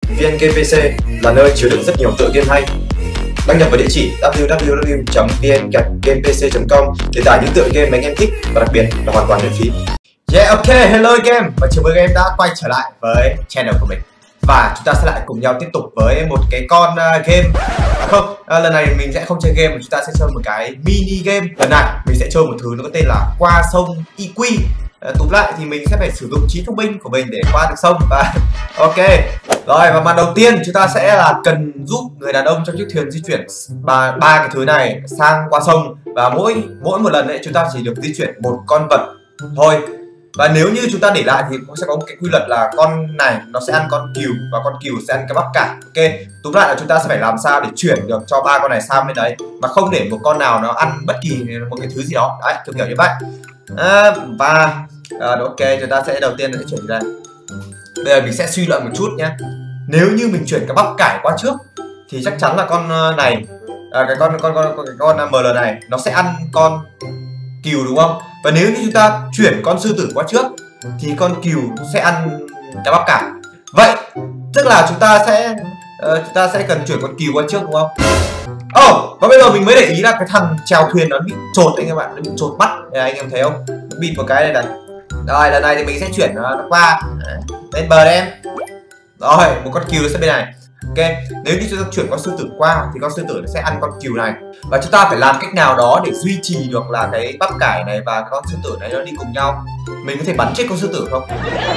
VN Game PC là nơi chứa đựng rất nhiều tựa game hay. Đăng nhập vào địa chỉ www.vn-gamepc.com để tải những tựa game mà anh em thích và đặc biệt là hoàn toàn miễn phí. Yeah, ok, hello game và chào mừng em đã quay trở lại với channel của mình. Và chúng ta sẽ lại cùng nhau tiếp tục với một cái con game. Lần này mình sẽ không chơi game mà chúng ta sẽ chơi một cái mini game. Lần này mình sẽ chơi một thứ nó có tên là qua sông EQ. Túm lại thì mình sẽ phải sử dụng trí thông minh của mình để qua được sông. Và ok. Rồi, và màn đầu tiên chúng ta sẽ là cần giúp người đàn ông trong chiếc thuyền di chuyển ba cái thứ này sang qua sông. Và mỗi một lần đấy chúng ta chỉ được di chuyển một con vật thôi. Và nếu như chúng ta để lại thì cũng sẽ có một cái quy luật là con này nó sẽ ăn con cừu và con cừu sẽ ăn cái bắp cải. Ok, túm lại là chúng ta sẽ phải làm sao để chuyển được cho ba con này sang bên đấy mà không để một con nào nó ăn bất kỳ một cái thứ gì đó. Đấy, kiểu như vậy. Ok, chúng ta sẽ đầu tiên sẽ chuyển ra. Bây giờ mình sẽ suy luận một chút nhé. Nếu như mình chuyển cái bắp cải qua trước thì chắc chắn là con này cái con ML này nó sẽ ăn con cừu đúng không? Và nếu như chúng ta chuyển con sư tử qua trước thì con cừu sẽ ăn cái bắp cải. Vậy tức là chúng ta sẽ cần chuyển con cừu qua trước đúng không? Và bây giờ mình mới để ý là cái thằng chèo thuyền nó bị trột anh em bạn, nó bị trột mắt. Anh em thấy không? Nó bịt một cái đây này. Rồi lần này thì mình sẽ chuyển nó qua lên bờ đây em. Rồi một con cừu sẽ bên này. Ok, nếu như chúng ta chuyển con sư tử qua thì con sư tử sẽ ăn con cừu này. Và chúng ta phải làm cách nào đó để duy trì được là cái bắp cải này và cái con sư tử này nó đi cùng nhau. Mình có thể bắn chết con sư tử không?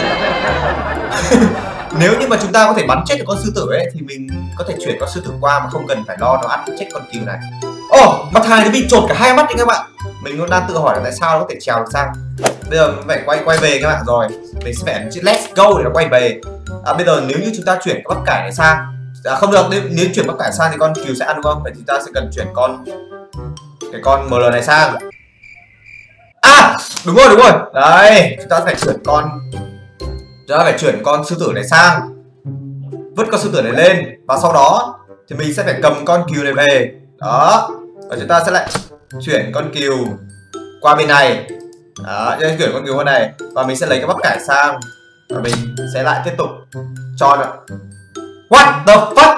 Nếu như mà chúng ta có thể bắn chết được con sư tử ấy thì mình có thể chuyển con sư tử qua mà không cần phải lo nó ăn chết con cừu này. Mà thằng này nó bị trột cả hai mắt đấy các bạn. Mình cũng đang tự hỏi là tại sao nó có thể trèo được sang. Bây giờ mình phải quay về các bạn rồi. Mình sẽ phải ấn chữ let's go để nó quay về. Bây giờ nếu như chúng ta chuyển cái bắp cải này sang không được, nếu chuyển bắp cải sang thì con cừu sẽ ăn đúng không? Vậy thì ta sẽ cần chuyển con ML này sang. Đúng rồi. Đấy, chúng ta phải chuyển con sư tử này sang. Vứt con sư tử này lên và sau đó thì mình sẽ phải cầm con cừu này về. Đó. Và chúng ta sẽ lại chuyển con cừu qua bên này. Đó, chuyển con cừu qua này và mình sẽ lấy cái bắp cải sang và mình sẽ lại tiếp tục cho nữa. What the fuck?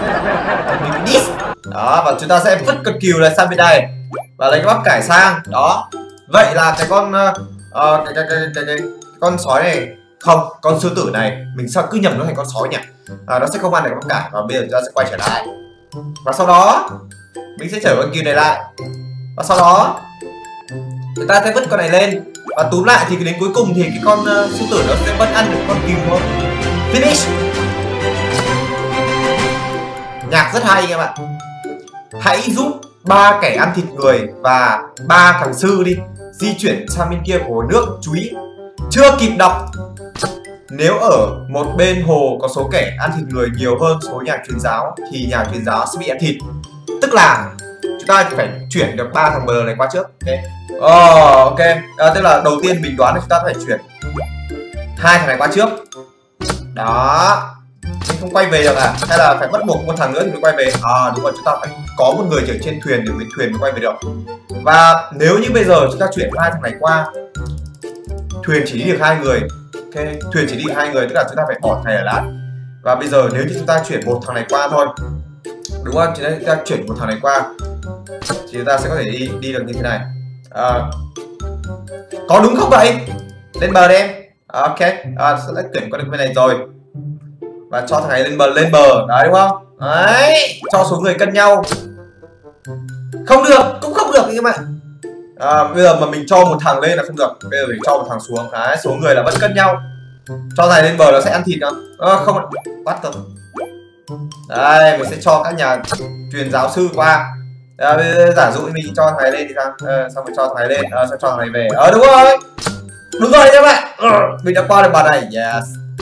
Đó, và chúng ta sẽ vứt con cừu này sang bên đây và lấy cái bắp cải sang. Đó. Vậy là cái con con sói này không, con sư tử này mình sao cứ nhầm nó thành con sói nhỉ? Nó sẽ không ăn được bắp cải và bây giờ chúng ta sẽ quay trở lại. Và sau đó mình sẽ chở con cừu này lại. Và sau đó chúng ta sẽ vứt con này lên. Và túm lại thì đến cuối cùng thì cái con sư tử nó sẽ vẫn ăn được con cừu thôi. Finish. Nhạc rất hay các bạn. Hãy giúp 3 kẻ ăn thịt người và 3 thằng sư đi di chuyển sang bên kia của hồ nước. Chú ý, chưa kịp đọc. Nếu ở một bên hồ có số kẻ ăn thịt người nhiều hơn số nhà truyền giáo thì nhà truyền giáo sẽ bị ăn thịt. Tức là chúng ta phải chuyển được 3 thằng ML này qua trước. Ok. Tức là đầu tiên mình đoán là chúng ta phải chuyển 2 thằng này qua trước. Đó. Mình không quay về được à? Hay là phải bắt buộc một thằng nữa thì mới quay về? Đúng rồi, chúng ta phải có một người ở trên thuyền để thuyền mới quay về được. Và nếu như bây giờ chúng ta chuyển 2 thằng này qua, thuyền chỉ đi được 2 người. Ok, thuyền chỉ đi được 2 người, tức là chúng ta phải bỏ thầy ở lát. Và bây giờ nếu như chúng ta chuyển một thằng này qua thôi, đúng không? Chúng ta chuyển một thằng này qua thì chúng ta sẽ có thể đi được như thế này. Có đúng không vậy? Lên bờ đi em. Ok, sẽ chuyển qua được bên này rồi. Và cho thằng này lên bờ, đấy đúng không? Đấy, cho số người cân nhau. Không được, cũng không được các bạn. Bây giờ mà mình cho một thằng lên là không được. Bây giờ mình cho một thằng xuống, đấy, số người là vẫn cân nhau. Cho thằng này lên bờ nó sẽ ăn thịt không? Không, bắt rồi. Đây, mình sẽ cho các nhà truyền giáo sư qua. Bây giờ giả dụ mình cho thằng này lên thì sao? Xong mình cho thằng này lên, xong cho thằng này về. Đúng rồi. Đúng rồi các bạn. Mình đã qua được bàn này. Yes.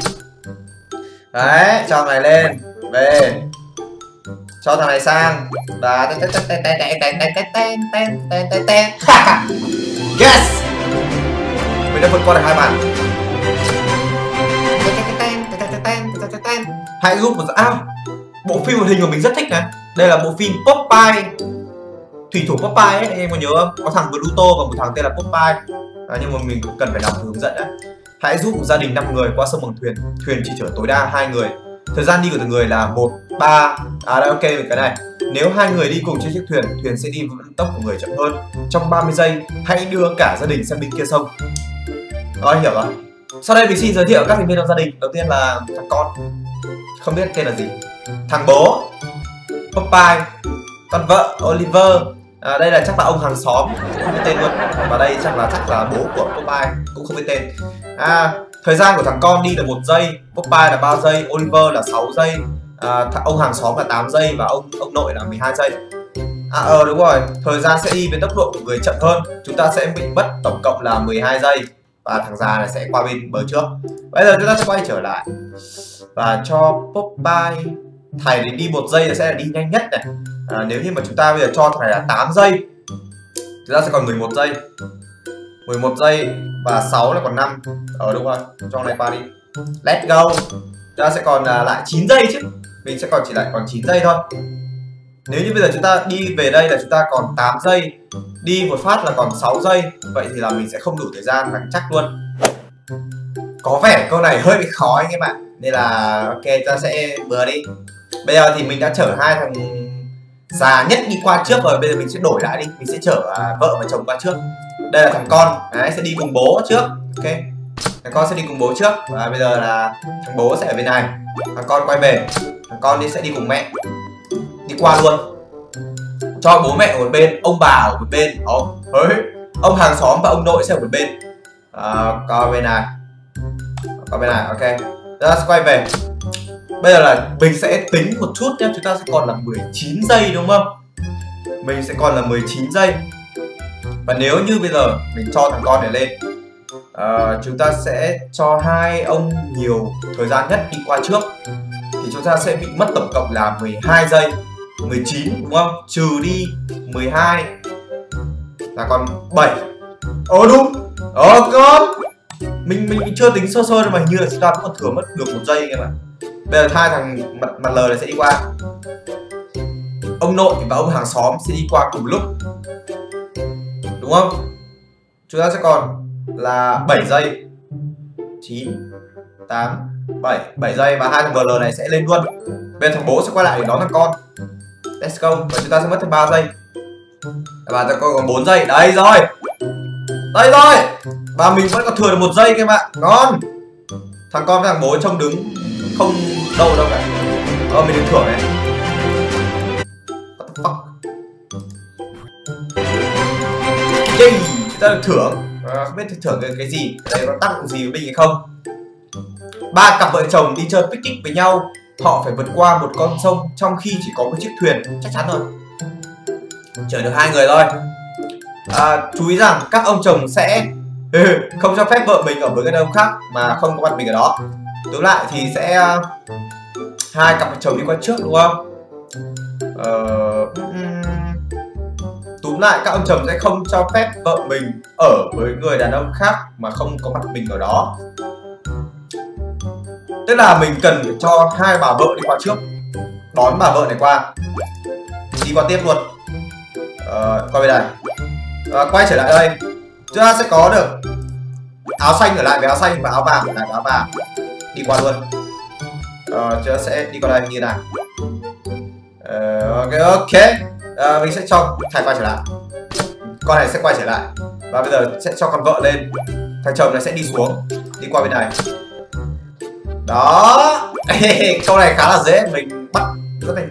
Đấy, cho thằng này lên, về. Cho thằng này sang. Và yes. Mình đã vượt qua được 2 bàn. Hãy giúp một bộ phim hoạt hình của mình rất thích này. Đây là bộ phim Popeye, thủy thủ Popeye ấy, em có nhớ không? Có thằng Pluto và một thằng tên là Popeye. Nhưng mà mình cần phải đọc hướng dẫn đấy. Hãy giúp một gia đình 5 người qua sông bằng thuyền. Thuyền chỉ chở tối đa 2 người. Thời gian đi của từng người là 1, 3. Đây ok với cái này. Nếu hai người đi cùng trên chiếc thuyền, thuyền sẽ đi vận tốc của người chậm hơn. Trong 30 giây, hãy đưa cả gia đình sang bên kia sông. Rồi, hiểu rồi. Sau đây mình xin giới thiệu các thành viên trong gia đình. Đầu tiên là thằng con, không biết tên là gì. Thằng bố, Popeye. Con vợ, Oliver. Đây là chắc là ông hàng xóm, không biết tên luôn. Và đây chắc là bố của Popeye, cũng không biết tên. Thời gian của thằng con đi là 1 giây, Popeye là 3 giây, Oliver là 6 giây, ông hàng xóm là 8 giây và ông nội là 12 giây. Đúng rồi, thời gian sẽ đi với tốc độ của người chậm hơn. Chúng ta sẽ bị mất tổng cộng là 12 giây. Và thằng già này sẽ qua bên bờ trước. Bây giờ chúng ta sẽ quay trở lại và cho Popeye, thầy để đi 1 giây là sẽ là đi nhanh nhất này. Nếu như mà chúng ta bây giờ cho thằng này là 8 giây, chúng ta sẽ còn 11 giây. 11 giây và 6 là còn 5. Đúng rồi, cho này qua đi. Let's go. Chúng ta sẽ còn lại 9 giây chứ. Mình sẽ chỉ lại còn 9 giây thôi. Nếu như bây giờ chúng ta đi về đây là chúng ta còn 8 giây, đi một phát là còn 6 giây. Vậy thì là mình sẽ không đủ thời gian thằng chắc luôn. Có vẻ câu này hơi bị khó anh em ạ. Nên là ok, chúng ta sẽ bừa đi. Bây giờ thì mình đã chở hai thằng già nhất đi qua trước rồi. Bây giờ mình sẽ đổi lại đi. Mình sẽ chở vợ và chồng qua trước. Đây là thằng con, đấy, sẽ đi cùng bố trước. Ok, thằng con sẽ đi cùng bố trước. Và bây giờ là thằng bố sẽ ở bên này, thằng con quay về. Thằng con sẽ đi cùng mẹ, đi qua luôn. Cho bố mẹ ở một bên, ông bà ở một bên. Ông hàng xóm và ông nội sẽ ở một bên. Coi bên này, coi bên này. Ok, chúng ta sẽ quay về. Bây giờ là mình sẽ tính một chút nhé. Chúng ta sẽ còn là 19 giây đúng không? Mình sẽ còn là 19 giây. Và nếu như bây giờ mình cho thằng con này lên, chúng ta sẽ cho hai ông nhiều thời gian nhất đi qua trước, thì chúng ta sẽ bị mất tổng cộng là 12 giây. 19 đúng không? Trừ đi 12 là còn 7. Đúng. Con mình chưa tính sơ đâu mà hình như là chúng ta còn thừa mất được 1 giây các bạn. Bây giờ hai thằng mặt lờ này sẽ đi qua. Ông nội và ông hàng xóm sẽ đi qua cùng lúc, đúng không? Chúng ta sẽ còn là 7 giây. 9, 8, 7 giây. Và hai thằng VL này sẽ lên luôn. Bên thằng bố sẽ quay lại để đón thằng con. Let's go. Và chúng ta sẽ mất thêm 3 giây. Và thằng con còn 4 giây. Đây rồi. Đây rồi. Và mình vẫn còn thừa được 1 giây các bạn. Ngon. Thằng con với thằng bố trông đứng không đâu cả. Mình được thưởng này. What the fuck? Chúng ta được thưởng. Không biết thưởng cái gì. Đây có tác dụng gì với mình hay không. 3 cặp vợ chồng đi chơi picnic với nhau. Họ phải vượt qua một con sông trong khi chỉ có một chiếc thuyền. Chắc chắn rồi, chở được 2 người thôi. Chú ý rằng các ông chồng sẽ không cho phép vợ mình ở với cái ông khác mà không có mặt mình ở đó. Tóm lại thì sẽ 2 cặp vợ chồng đi qua trước đúng không? Túm lại các ông chồng sẽ không cho phép vợ mình ở với người đàn ông khác mà không có mặt mình ở đó. Tức là mình cần phải cho 2 bà vợ đi qua trước, đón bà vợ này qua, đi qua tiếp luôn. Qua bên này. Quay trở lại đây, chúng ta sẽ có được áo xanh ở lại với áo xanh và áo vàng ở lại với áo vàng, đi qua luôn. Chúng ta sẽ đi qua đây như này. Ok. Mình sẽ cho thằng quay trở lại, con này sẽ quay trở lại. Và bây giờ sẽ cho con vợ lên, thằng chồng này sẽ đi xuống, đi qua bên này. Đó. Câu này khá là dễ, mình bắt rất là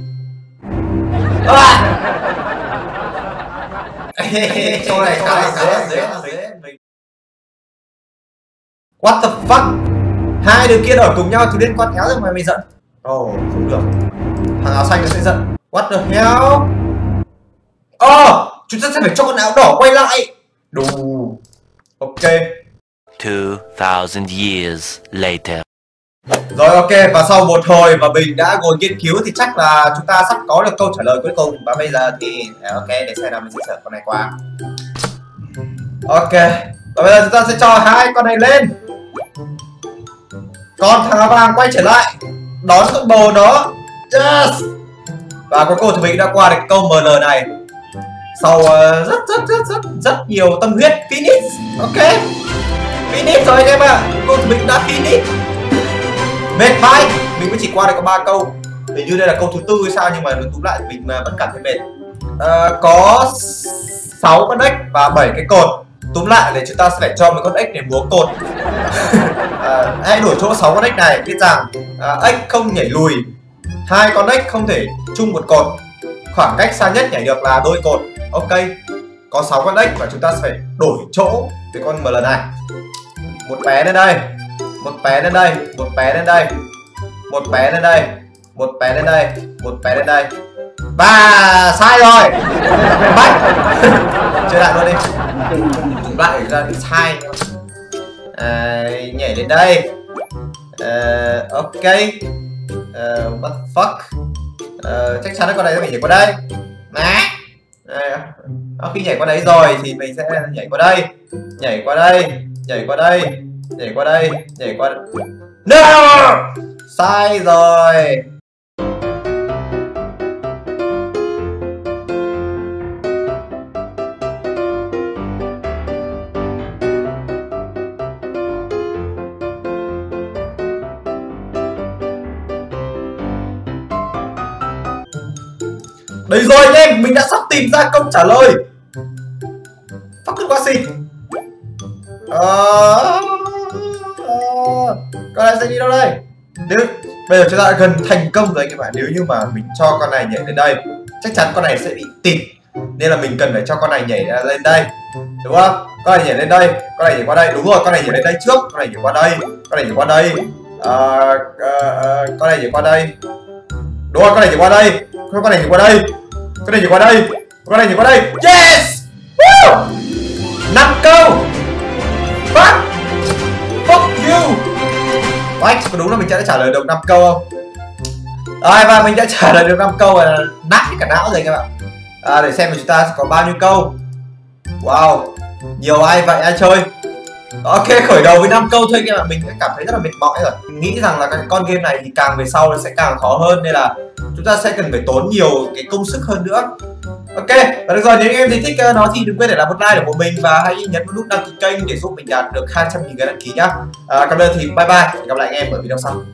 câu này khá là dễ. What the fuck? Hai đứa kia ở cùng nhau thì liên quan éo rồi mà mày giận. Không được. Thằng áo xanh nó sẽ giận. What the hell? Chúng ta sẽ phải cho con áo đỏ quay lại. Đủ. Ok. 2000 years later. Rồi ok, và sau một hồi mà mình đã ngồi nghiên cứu thì chắc là chúng ta sắp có được câu trả lời cuối cùng. Và bây giờ thì ok, để xem nào mình sẽ sợ con này qua. Ok, và bây giờ chúng ta sẽ cho 2 con này lên. Còn thằng áo vàng quay trở lại, đón con bồ đó. Yes. Và cuối cùng thì mình đã qua được câu ML này sau rất nhiều tâm huyết. Finish. Ok, finish rồi anh em ạ. Cuối cùng thì mình đã finish. Mệt vãi. Mình mới chỉ qua được có 3 câu. Hình như đây là câu thứ tư hay sao, nhưng mà túm lại mình vẫn cảm thấy mệt. Có 6 con ếch và 7 cái cột. Túm lại để chúng ta sẽ phải cho một con ếch để múa cột. Hãy đổi chỗ 6 con ếch này. Biết rằng ếch không nhảy lùi, 2 con ếch không thể chung một cột, khoảng cách xa nhất nhảy được là đôi cột. Ok, có 6 con ếch và chúng ta sẽ phải đổi chỗ với con ML này. Một bé lên đây, một bé lên đây, một bé lên đây, một bé lên đây, một bé lên đây, một bé lên đây. Và sai rồi. Bách. Chơi lại luôn đi. Chúng lại ra bị sai. Nhảy lên đây. Ok. What the fuck. Chắc chắn là con này sẽ phải nhảy qua đây. Khi nhảy qua đấy rồi thì mình sẽ nhảy qua đây, nhảy qua đây, nhảy qua đây, nhảy qua đây, nhảy qua. No! Sai rồi. Đấy rồi anh em, mình đã sắp tìm ra câu trả lời. Fucking quá xịn. Con này sẽ đi đâu đây? Bây giờ chúng ta đã gần thành công rồi các bạn. Nếu như mà mình cho con này nhảy lên đây, chắc chắn con này sẽ bị tịt. Nên là mình cần phải cho con này nhảy lên đây, đúng không? Con này nhảy lên đây, con này nhảy qua đây. Đúng rồi, con này nhảy lên đây trước, con này nhảy qua đây, con này nhảy qua đây, con này nhảy qua đây. Đúng rồi, con này nhảy qua đây, con này nhảy qua đây, con này nhảy qua đây, con này nhảy qua đây. Yes! Woo! 5 câu. Fuck! Fuck you! Anh, có đúng là mình sẽ trả lời được 5 câu không? Rồi, và mình đã trả lời được 5 câu và nát cả não rồi các bạn. Để xem là chúng ta sẽ có bao nhiêu câu. Wow, nhiều ai vậy ai chơi. Ok, khởi đầu với 5 câu thôi các bạn, mình đã cảm thấy rất là mệt mỏi rồi. Mình nghĩ rằng là các con game này thì càng về sau nó sẽ càng khó hơn, nên là chúng ta sẽ cần phải tốn nhiều cái công sức hơn nữa. Ok, và được rồi, nếu em thấy thích nó thì đừng quên để làm một like của mình và hãy nhấn vào nút đăng ký kênh để giúp mình đạt được 200.000 cái đăng ký nhá. Còn bây giờ thì bye bye, hẹn gặp lại anh em ở video sau.